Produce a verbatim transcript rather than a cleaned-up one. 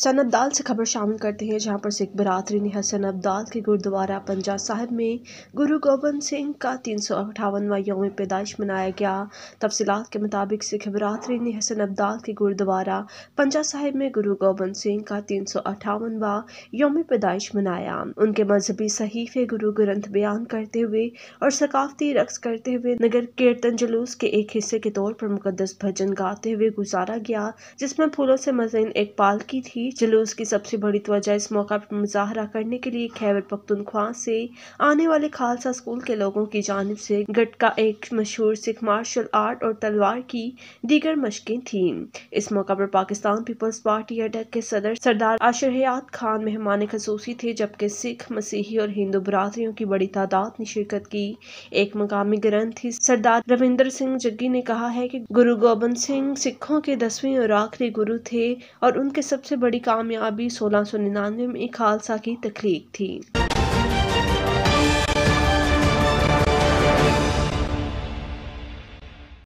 हसन अब्दाल से खबर शामिल करते हैं, जहां पर सिख बरादरी ने हसन अब्दाल के गुरुद्वारा पंजा साहिब में गुरु गोबिंद सिंह का तीन सौ अठावनवा यौम पैदाइश मनाया गया। तफसीलात के मुताबिक सिख बरादरी ने हसन अब्दाल के गुरुद्वारा पंजा साहिब में गुरु गोबिंद सिंह का तीन सौ अठावनवा यौम पैदाइश मनाया। उनके मजहबी सहीफे गुरु ग्रंथ बयान करते हुए और सकाफती रक्स करते हुए नगर कीर्तन जुलूस के एक हिस्से के तौर पर मुकद्दस भजन गाते हुए गुजारा गया, जिसमें फूलों से मज़ीन एक पालकी थी। जुलूस की सबसे बड़ी तवज्जो इस मौका पर मुजाहरा करने के लिए खैबर पख्तूनख्वा से आने वाले खालसा स्कूल के लोगों की जानिब से गटका, एक मशहूर सिख मार्शल आर्ट और तलवार की दीगर मशकें थीं। इस मौका पर पाकिस्तान पीपल्स पार्टी अटक के सदर सरदार आशिर हयात खान मेहमान खसूसी थे, जबकि सिख, मसीही और हिंदू बरादरियों की बड़ी तादाद ने शिरकत की। एक मकामी ग्रंथी सरदार रविंदर सिंह जग्गी ने कहा है कि गुरु गोबिंद सिंह सिखों के दसवें और आखिरी गुरु थे और उनके सबसे बड़ी कामयाबी सोलह सौ निन्यानवे में खालसा की तख्लीक थी।